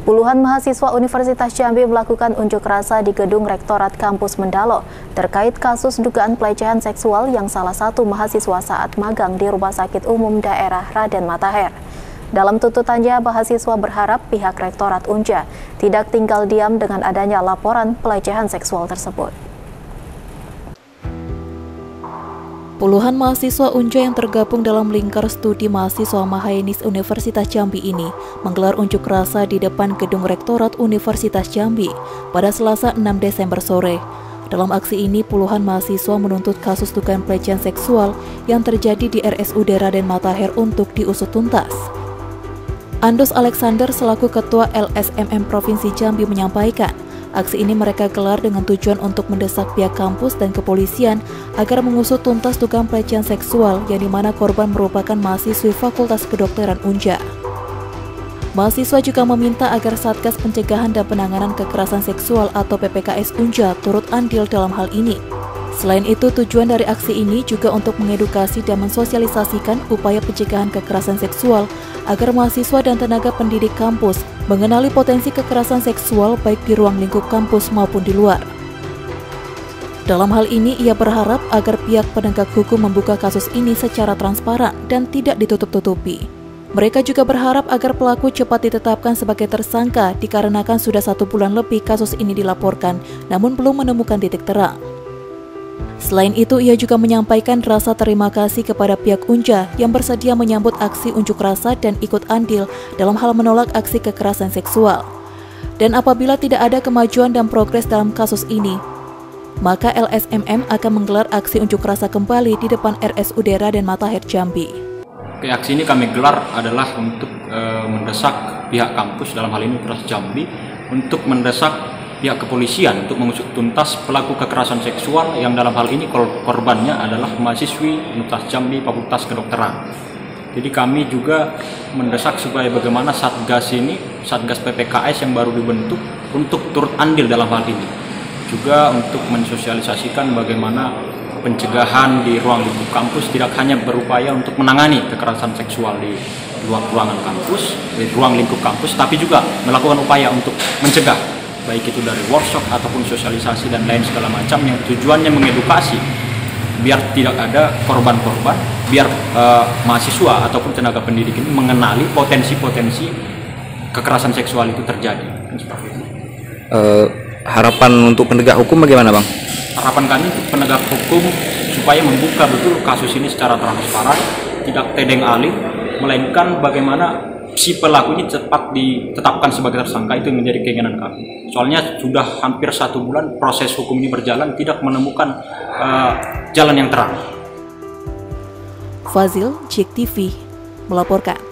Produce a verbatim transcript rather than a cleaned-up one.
Puluhan mahasiswa Universitas Jambi melakukan unjuk rasa di gedung Rektorat Kampus Mendalo terkait kasus dugaan pelecehan seksual yang salah satu mahasiswa saat magang di Rumah Sakit Umum Daerah Raden Matahir. Dalam tuntutannya, mahasiswa berharap pihak Rektorat Unja tidak tinggal diam dengan adanya laporan pelecehan seksual tersebut. Puluhan mahasiswa Unja yang tergabung dalam lingkar studi mahasiswa Mahainis Universitas Jambi ini menggelar unjuk rasa di depan gedung Rektorat Universitas Jambi pada Selasa enam Desember sore. Dalam aksi ini, puluhan mahasiswa menuntut kasus dugaan pelecehan seksual yang terjadi di R S U D Raden Matahir untuk diusut tuntas. Andos Alexander selaku Ketua L S M M Provinsi Jambi menyampaikan, aksi ini mereka gelar dengan tujuan untuk mendesak pihak kampus dan kepolisian agar mengusut tuntas dugaan pelecehan seksual yang dimana korban merupakan mahasiswi Fakultas Kedokteran Unja. Mahasiswa juga meminta agar Satgas Pencegahan dan Penanganan Kekerasan Seksual atau P P K S Unja turut andil dalam hal ini. Selain itu, tujuan dari aksi ini juga untuk mengedukasi dan mensosialisasikan upaya pencegahan kekerasan seksual agar mahasiswa dan tenaga pendidik kampus mengenali potensi kekerasan seksual baik di ruang lingkup kampus maupun di luar. Dalam hal ini, ia berharap agar pihak penegak hukum membuka kasus ini secara transparan dan tidak ditutup-tutupi. Mereka juga berharap agar pelaku cepat ditetapkan sebagai tersangka dikarenakan sudah satu bulan lebih kasus ini dilaporkan, namun belum menemukan titik terang. Selain itu, ia juga menyampaikan rasa terima kasih kepada pihak Unja yang bersedia menyambut aksi unjuk rasa dan ikut andil dalam hal menolak aksi kekerasan seksual. Dan apabila tidak ada kemajuan dan progres dalam kasus ini, maka L S M M akan menggelar aksi unjuk rasa kembali di depan R S U D Raden Matahir Jambi. Oke, aksi ini kami gelar adalah untuk e, mendesak pihak kampus, dalam hal ini Universitas Jambi, untuk mendesak pihak kepolisian untuk mengusut tuntas pelaku kekerasan seksual yang dalam hal ini korbannya adalah mahasiswi Universitas Jambi Fakultas Kedokteran. Jadi kami juga mendesak supaya bagaimana Satgas ini, Satgas P P K S yang baru dibentuk, untuk turut andil dalam hal ini. Juga untuk mensosialisasikan bagaimana pencegahan di ruang lingkup kampus tidak hanya berupaya untuk menangani kekerasan seksual di luar ruangan kampus, di ruang lingkup kampus, tapi juga melakukan upaya untuk mencegah, baik itu dari workshop ataupun sosialisasi dan lain segala macam yang tujuannya mengedukasi biar tidak ada korban-korban, biar uh, mahasiswa ataupun tenaga pendidik ini mengenali potensi-potensi kekerasan seksual itu terjadi. Seperti itu. Uh, harapan untuk penegak hukum bagaimana, Bang? Harapan kami untuk penegak hukum supaya membuka betul kasus ini secara transparan, tidak tedeng alih, melainkan bagaimana si pelaku ini cepat ditetapkan sebagai tersangka. Itu yang menjadi keinginan kami. Soalnya sudah hampir satu bulan proses hukum ini berjalan, tidak menemukan uh, jalan yang terang. Fazil, J E K T V, melaporkan.